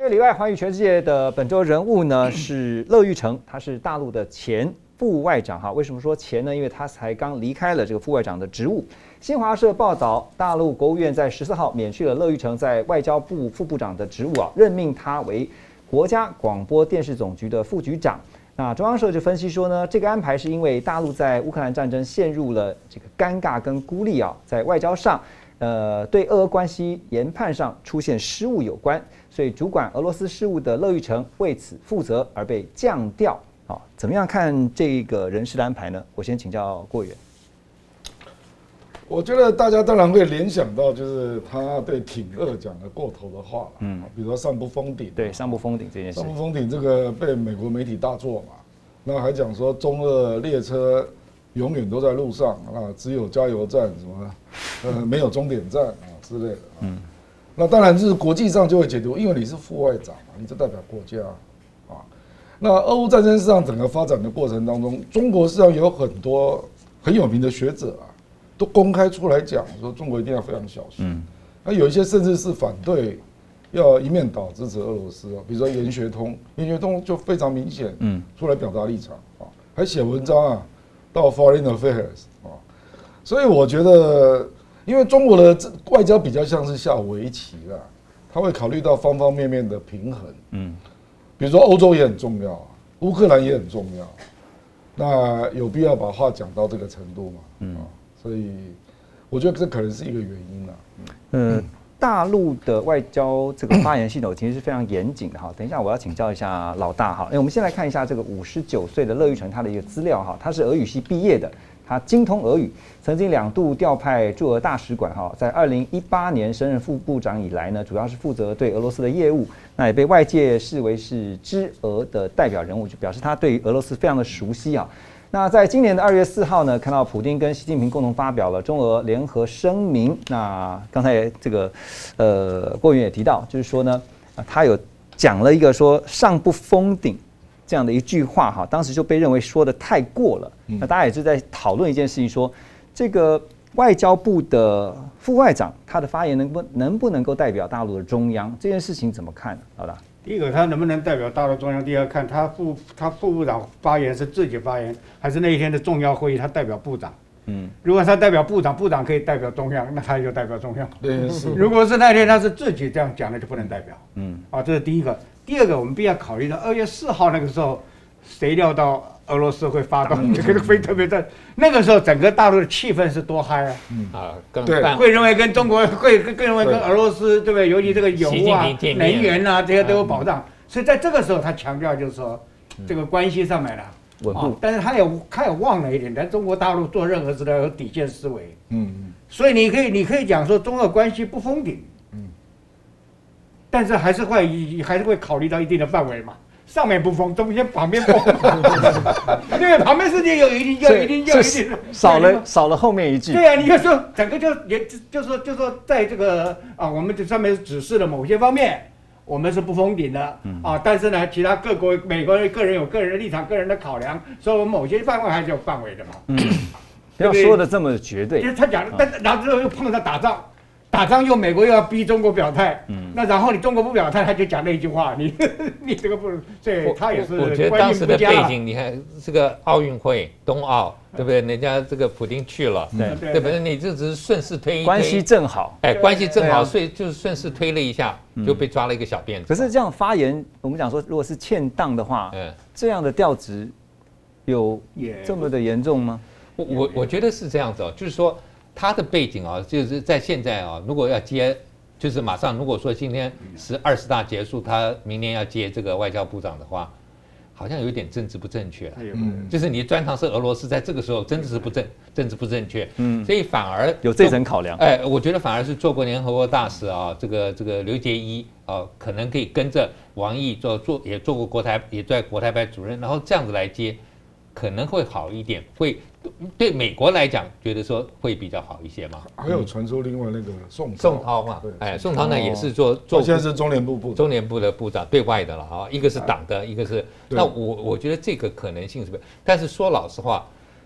这个礼拜寰宇全世界的本周人物呢是乐玉成，他是大陆的前副外长哈。为什么说前呢？因为他才刚离开了这个副外长的职务。新华社报道，大陆国务院在14号免去了乐玉成在外交部副部长的职务啊，任命他为国家广播电视总局的副局长。那中央社就分析说呢，这个安排是因为大陆在乌克兰战争陷入了这个尴尬跟孤立啊，在外交上，对俄关系研判上出现失误有关，所以主管俄罗斯事务的乐玉成为此负责而被降调啊。怎么样看这个人事的安排呢？我先请教郭委员。 我觉得大家当然会联想到，就是他对挺俄讲的过头的话，比如说上不封顶， 对上不封顶这件事， 上不封顶这个被美国媒体大做嘛，那还讲说中俄列车永远都在路上啊，只有加油站什么，没有终点站啊之类的，那当然就是国际上就会解读，因为你是副外长嘛，你就代表国家啊，那俄乌战争实际上整个发展的过程当中，中国实际上有很多很有名的学者啊。都公开出来讲说，中国一定要非常小心。那有一些甚至是反对，要一面倒支持俄罗斯啊，比如说严学通就非常明显，出来表达立场啊，还写文章啊，到 Foreign Affairs 啊，所以我觉得，因为中国的外交比较像是下围棋啦，他会考虑到方方面面的平衡，比如说欧洲也很重要，乌克兰也很重要，那有必要把话讲到这个程度嘛？所以我觉得这可能是一个原因啦。 大陆的外交这个发言系统其实是非常严谨的哈。等一下我要请教一下老大哈。我们先来看一下这个59岁的乐玉成他的一个资料哈。他是俄语系毕业的，他精通俄语，曾经2度调派驻俄大使馆哈。在2018年升任副部长以来呢，主要是负责对俄罗斯的业务，那也被外界视为是知俄的代表人物，就表示他对于俄罗斯非常的熟悉啊。那在今年的2月4号呢，看到普丁跟习近平共同发表了中俄联合声明。那刚才这个郭委员也提到，就是说呢，他有讲了一个说上不封顶这样的一句话哈，当时就被认为说的太过了。那大家也是在讨论一件事情说，这个外交部的副外长他的发言能不能够代表大陆的中央，这件事情怎么看？老大。 第一个，他能不能代表大陆中央？第二，看他副部长发言是自己发言，还是那一天的重要会议他代表部长？如果他代表部长，部长可以代表中央，那他就代表中央。对，是。如果是那天他是自己这样讲的，就不能代表。这是第一个。第二个，我们必要考虑到2月4号那个时候，谁料到俄罗斯会发动这个非特别战？那个时候整个大陆的气氛是多嗨啊！对，会认为跟中国会更认为跟俄罗斯对不对？尤其这个油啊、能源啊这些都有保障，所以在这个时候他强调就是说，这个关系上面了稳固。但是他也忘了一点，在中国大陆做任何事都有底线思维。所以你可以讲说中俄关系不封顶，但是还是会考虑到一定的范围嘛。上面不封，中间旁边封，因为旁边世界有一定少了后面一句。 对啊，你就说整个就说在这个我们这上面指示了某些方面，我们是不封顶的但是呢，其他各国美国个人有个人的立场、个人的考量，所以我们某些范围还是有范围的嘛。 不要说的这么绝对。 他讲，但然后又碰到打仗又美国又要逼中国表态，那然后你中国不表态，他就讲那一句话，你这个不，所以他也是。 我觉得当时的背景，你看这个奥运会、冬奥，对不对？人家这个普丁去了，对不对？你这只是顺势推， 关系正好， 关系正好，所以就是顺势推了一下，就被抓了一个小辫子。 可是这样发言，我们讲说，如果是欠当的话，这样的调职有这么的严重吗？ 我觉得是这样子哦，就是说。他的背景啊，就是在现在啊，如果要接，就是马上，如果说今天20大结束，他明年要接这个外交部长的话，好像有点政治不正确。就是你专长是俄罗斯，在这个时候真的是政治不正确。所以反而有这层考量。 我觉得反而是做过联合国大使啊，这个刘捷一可能可以跟着王毅也做过也在国台办主任，然后这样子来接，可能会好一点，会。对美国来讲，觉得说会比较好一些嘛。 还有传出另外那个宋涛嘛，宋涛呢也是做现在是中联部的部长，对外的了啊，一个是党的，一个是那我觉得这个可能性是不是？但是说老实话，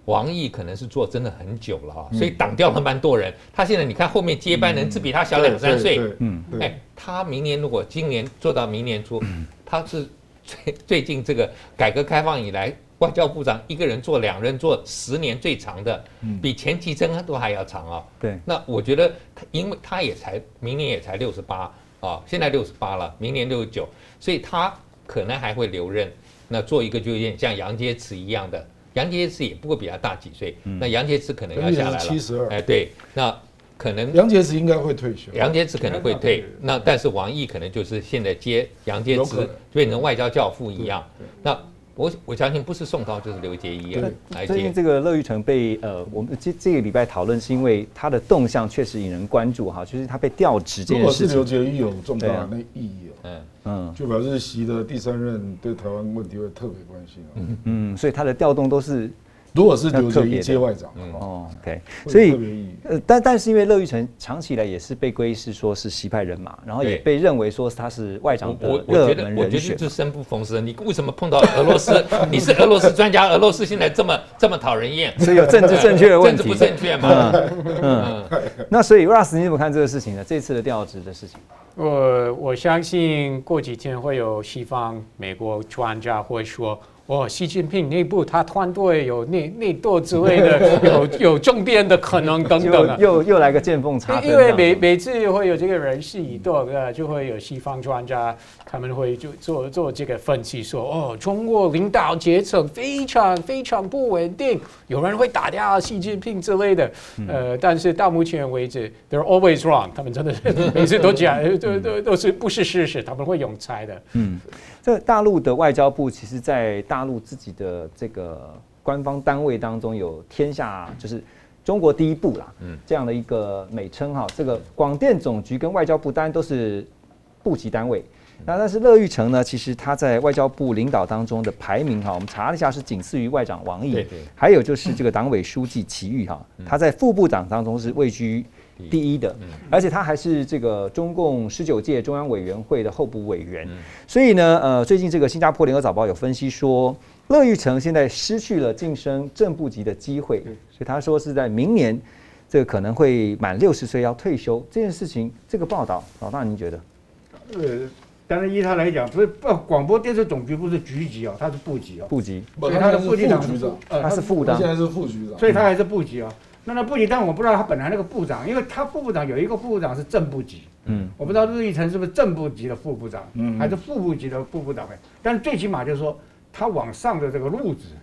王毅可能是做真的很久了啊，所以挡掉了蛮多人。他现在你看后面接班人只比他小2、3岁，哎，他明年如果今年做到明年初，他是最近这个改革开放以来，外交部长一个人做2任做10年最长的，比钱其琛都还要长啊。 对， 那我觉得因为他也才明年也才68啊，现在68了，明年69，所以他可能还会留任。那做一个就有点像杨洁篪一样的。杨洁篪也不过比他大几岁，那杨洁篪可能要下来了 ，72。 哎，对，那可能杨洁篪应该会退休。 杨洁篪可能会退，那但是王毅可能就是现在接杨洁篪变成外交教父一样。那我相信不是宋涛就是刘结一来接。 最近这个乐玉成被我们这个礼拜讨论是因为他的动向确实引人关注哈，就是他被调职这件事情。 如果是刘结一有重大的那意义就表示习的第3任对台湾问题会特别关心所以他的调动都是。 如果是刘结一接外长 ，OK， 所以但是因为乐玉成长期以来也是被归是说是习派人马，然后也被认为说他是外长的热门人选。 我觉得这生不逢时，你为什么碰到俄罗斯？你是俄罗斯专家，俄罗斯现在这么讨人厌， 所以有政治正确的问题， 政治不正确嘛？ 那所以 Russ 你怎么看这个事情呢？这次的调职的事情？ 我相信过几天会有西方美国专家会说。习近平内部他团队有内斗之类的，有政变的可能等等又来个见缝插针。 因为每次会有这个人事移动，就会有西方专家他们会就做这个分析说，中国领导阶层非常不稳定，有人会打掉习近平之类的。但是到目前为止 ，they're always wrong， 他们真的每次都讲，都是不是事实，他们会用猜的。 这大陆的外交部其实，在大陆自己的这个官方单位当中，有天下就是中国第一部啦，这样的一个美称哈。这个广电总局跟外交部当然都是部级单位，但是乐玉成呢，其实他在外交部领导当中的排名哈，我们查了一下是仅次于外长王毅，还有就是这个党委书记齐玉哈，他在副部长当中是位居第一的，而且他还是这个中共19届中央委员会的候补委员，所以呢，最近这个新加坡联合早报有分析说，乐玉成现在失去了晋升正部级的机会，所以他说是在明年，这个可能会满60岁要退休这件事情，这个报道，老大您觉得？ 但是依他来讲，不是广播电视总局不是局级他是部级部级， 所以他的副局长他是副的， 现在是副局长， 所以他还是部级那部级，但我不知道他本来那个部长，因为他副部长有一个副部长是正部级，我不知道乐玉成是不是正部级的副部长，还是副部级的副部长但是最起码就是说，他往上的这个路子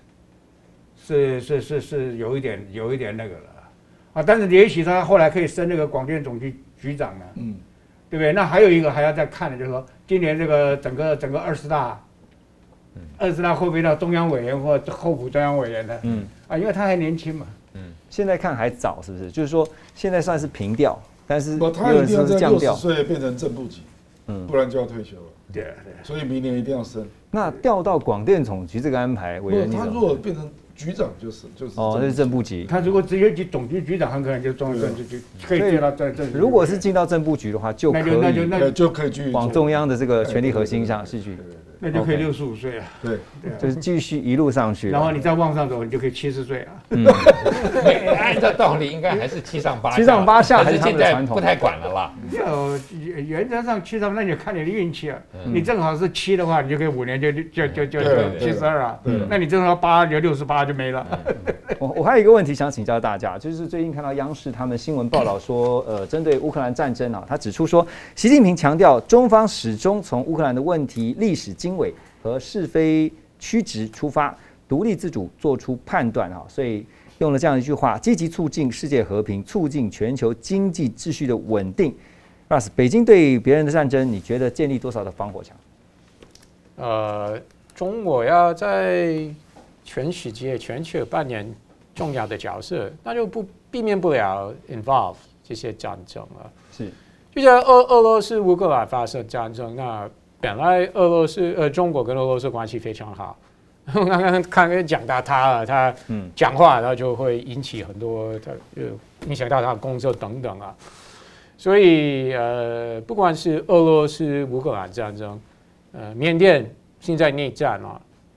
是有一点那个了但是也许他后来可以升那个广电总局局长了，对不对？那还有一个还要再看的，就是说今年这个整个20大会不会到中央委员或候补中央委员呢？因为他还年轻嘛。 现在看还早，是不是？就是说现在算是平调，但是他一定要在60岁变成正部级，不然就要退休了。 对， 所以明年一定要升。 那调到广电总局这个安排，委员他如果变成局长就是这是正部级。 他如果直接总局局长，很可能就中央政治局可以接到正。 如果是进到正部局的话，就可以继续往中央的这个权力核心上去。 那就可以65岁对， 就是继续一路上去， 然后你再往上走，你就可以70岁按照道理应该还是7上8下 ，7上8下还是现在不太管了啦。 原则上7上，那你看你的运气你正好是7的话，你就可以5年就72那你正好8就68就没了。 我还有一个问题想请教大家，就是最近看到央视他们新闻报道说，针对乌克兰战争他指出说，习近平强调中方始终从乌克兰的问题历史经纬和是非曲直出发，独立自主做出判断所以用了这样一句话：积极促进世界和平，促进全球经济秩序的稳定。Russ， 北京对别人的战争，你觉得建立多少的防火墙？ 中国要在全世界、全球扮演重要的角色，那就避免不了 involve 这些战争了。 是， 就像俄罗斯乌克兰发生战争，那本来中国跟俄罗斯关系非常好，刚刚讲到他讲话，然后就会引起很多影响到他的工作等等所以不管是俄罗斯乌克兰战争，缅甸现在内战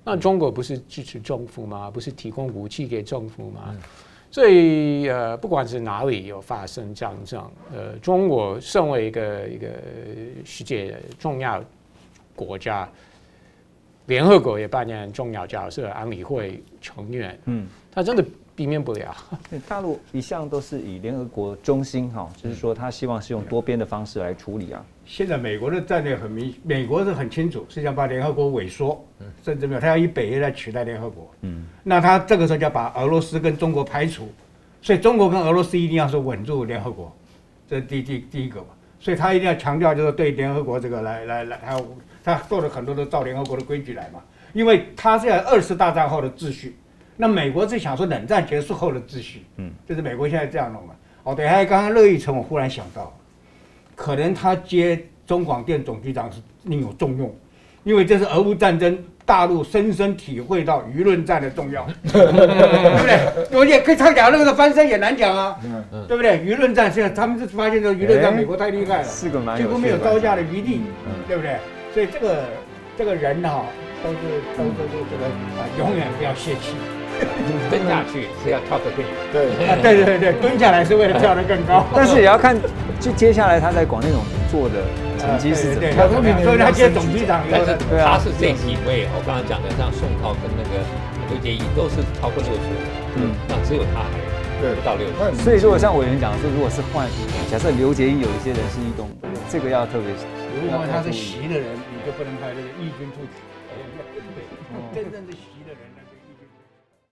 那中国不是支持政府吗？不是提供武器给政府吗？所以不管是哪里有发生战争，中国身为一个世界重要国家，联合国也扮演重要角色，安理会成员，他真的避免不了。 大陆一向都是以联合国中心就是说他希望是用多边的方式来处理啊。 现在美国的战略很明，美国是很清楚，是想把联合国萎缩，甚至没有，他要以北约来取代联合国。那他这个时候就要把俄罗斯跟中国排除，所以中国跟俄罗斯一定要是稳住联合国，这是第一个嘛。所以他一定要强调，就是对联合国这个来，他做了很多都照联合国的规矩来嘛，因为他是要20大战后的秩序。那美国是想说冷战结束后的秩序，就是美国现在这样弄嘛。哦，对，还有刚刚乐玉成，我忽然想到，可能他接中广电总局长是另有重用，因为这是俄乌战争，大陆深深体会到舆论战的重要，对不对？我也可以他讲那个翻身也难讲啊，对不对？舆论战现在他们是发现这舆论战美国太厉害了， 是个蛮几乎没有招架的余地，对不对？所以这个人都是这个永远不要泄气。 蹲下去是要跳得更远。 对，蹲下来是为了跳得更高。 但是也要看，就接下来他在广电总局做的成绩是怎么样。 所以他接总局长以后， 他是这几位，我刚刚讲的，像宋涛跟那个刘杰一都是超过60，那只有他还不到60。 所以如果像委员讲说，如果是换，假设刘杰一有一些人事异动，这个要特别。 如果他是习的人，你就不能派这个义军出去，真正是习的人。